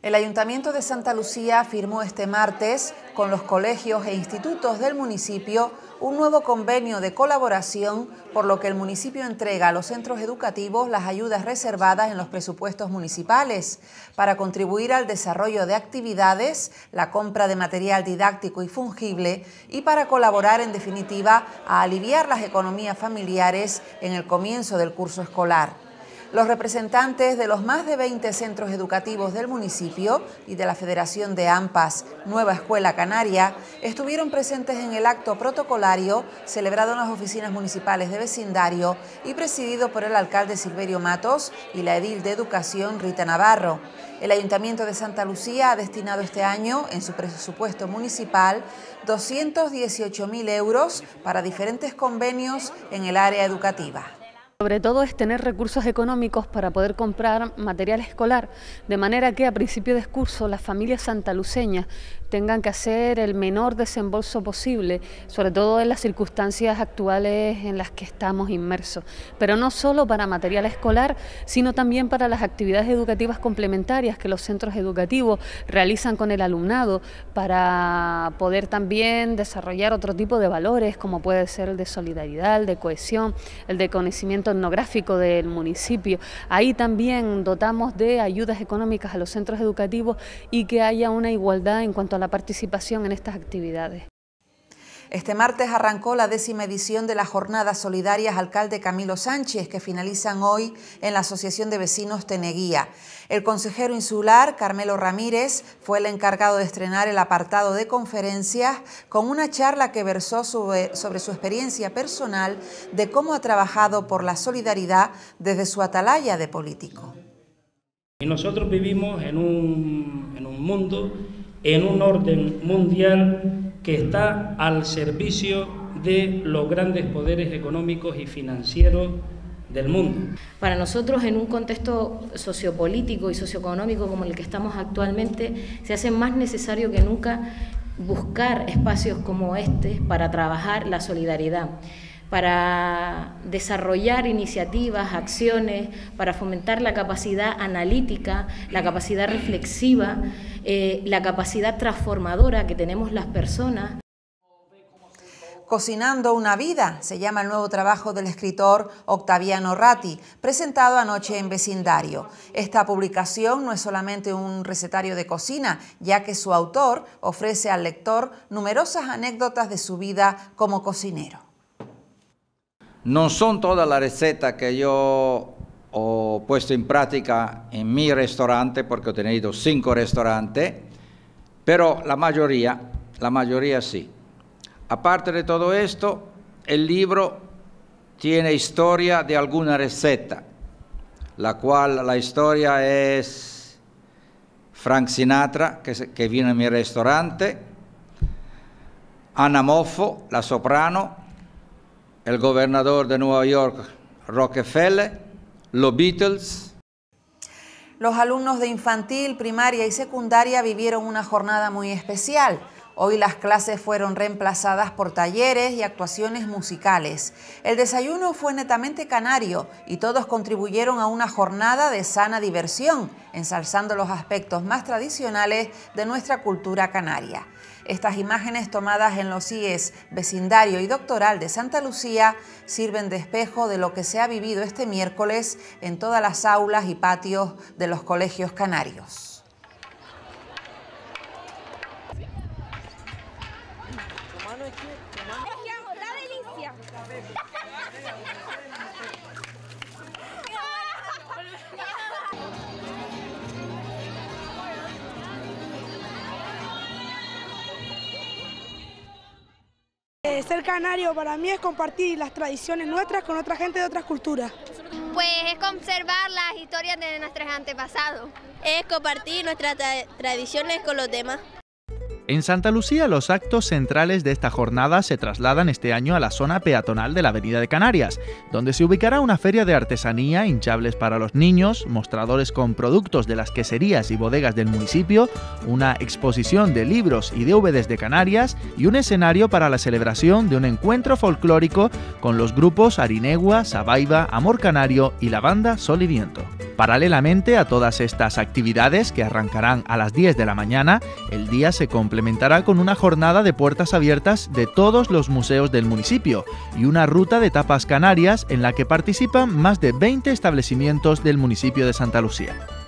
El Ayuntamiento de Santa Lucía firmó este martes con los colegios e institutos del municipio un nuevo convenio de colaboración, por lo que el municipio entrega a los centros educativos las ayudas reservadas en los presupuestos municipales para contribuir al desarrollo de actividades, la compra de material didáctico y fungible y para colaborar, en definitiva, a aliviar las economías familiares en el comienzo del curso escolar. Los representantes de los más de 20 centros educativos del municipio y de la Federación de AMPAs Nueva Escuela Canaria estuvieron presentes en el acto protocolario celebrado en las oficinas municipales de vecindario y presidido por el alcalde Silverio Matos y la edil de Educación Rita Navarro. El Ayuntamiento de Santa Lucía ha destinado este año, en su presupuesto municipal, 218.000 euros para diferentes convenios en el área educativa. Sobre todo es tener recursos económicos para poder comprar material escolar, de manera que a principio de curso las familias santaluceñas tengan que hacer el menor desembolso posible, sobre todo en las circunstancias actuales en las que estamos inmersos. Pero no solo para material escolar, sino también para las actividades educativas complementarias que los centros educativos realizan con el alumnado, para poder también desarrollar otro tipo de valores, como puede ser el de solidaridad, el de cohesión, el de conocimiento etnográfico del municipio. Ahí también dotamos de ayudas económicas a los centros educativos y que haya una igualdad en cuanto a la participación en estas actividades. Este martes arrancó la 10ª edición de las Jornadas Solidarias Alcalde Camilo Sánchez, que finalizan hoy en la Asociación de Vecinos Teneguía. El consejero insular, Carmelo Ramírez, fue el encargado de estrenar el apartado de conferencias con una charla que versó sobre su experiencia personal de cómo ha trabajado por la solidaridad desde su atalaya de político. Y nosotros vivimos en un mundo, en un orden mundial que está al servicio de los grandes poderes económicos y financieros del mundo. Para nosotros, en un contexto sociopolítico y socioeconómico como el que estamos actualmente, se hace más necesario que nunca buscar espacios como este para trabajar la solidaridad, para desarrollar iniciativas, acciones, para fomentar la capacidad analítica, la capacidad reflexiva, la capacidad transformadora que tenemos las personas. Cocinando una vida, se llama el nuevo trabajo del escritor Octaviano Ratti, presentado anoche en Vecindario. Esta publicación no es solamente un recetario de cocina, ya que su autor ofrece al lector numerosas anécdotas de su vida como cocinero. No son todas las recetas que yo he puesto en práctica en mi restaurante, porque he tenido 5 restaurantes, pero la mayoría sí. Aparte de todo esto, el libro tiene historia de alguna receta, la historia es Frank Sinatra, que vino en mi restaurante, Anna Moffo, la soprano, el gobernador de Nueva York, Rockefeller, los Beatles. Los alumnos de infantil, primaria y secundaria vivieron una jornada muy especial. Hoy las clases fueron reemplazadas por talleres y actuaciones musicales. El desayuno fue netamente canario y todos contribuyeron a una jornada de sana diversión, ensalzando los aspectos más tradicionales de nuestra cultura canaria. Estas imágenes tomadas en los IES Vecindario y Doctoral de Santa Lucía sirven de espejo de lo que se ha vivido este miércoles en todas las aulas y patios de los colegios canarios. Ser canario para mí es compartir las tradiciones nuestras con otra gente de otras culturas. Pues es conservar las historias de nuestros antepasados. Es compartir nuestras tradiciones con los demás. En Santa Lucía, los actos centrales de esta jornada se trasladan este año a la zona peatonal de la Avenida de Canarias, donde se ubicará una feria de artesanía, hinchables para los niños, mostradores con productos de las queserías y bodegas del municipio, una exposición de libros y DVDs de Canarias y un escenario para la celebración de un encuentro folclórico con los grupos Arinegua, Sabaiba, Amor Canario y la banda Sol y Viento. Paralelamente a todas estas actividades, que arrancarán a las 10 de la mañana, el día se complementará con una jornada de puertas abiertas de todos los museos del municipio y una ruta de tapas canarias en la que participan más de 20 establecimientos del municipio de Santa Lucía.